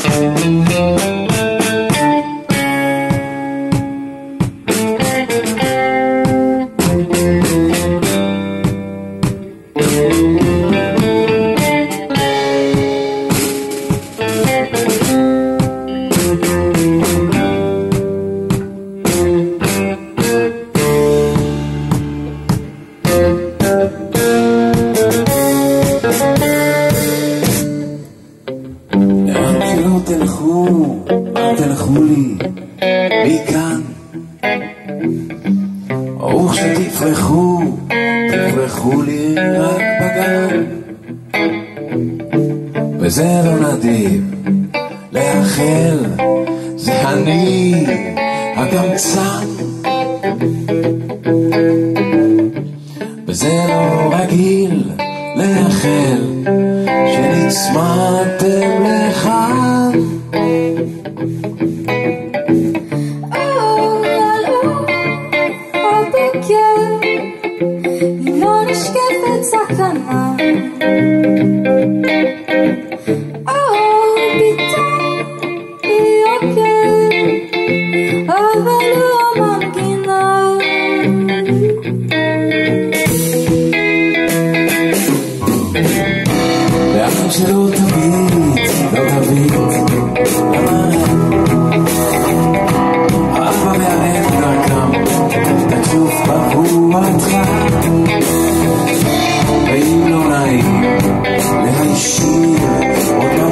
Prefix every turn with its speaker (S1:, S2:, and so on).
S1: תלכו לי מכאן, או שתפרחו לי רק בגן. וזה לא נדיב לאחל, זה אני הקמצן. וזה לא רגיל לאחל שנצמדתם לכאן.
S2: לא נשקפת סכנה, פתאום היא אוקיי, אבל לא מנגינה.
S1: לאחר שלא תביט, אבא מערב דרכם, תשוף בבואתך. ואם לא נעים להישיר עוד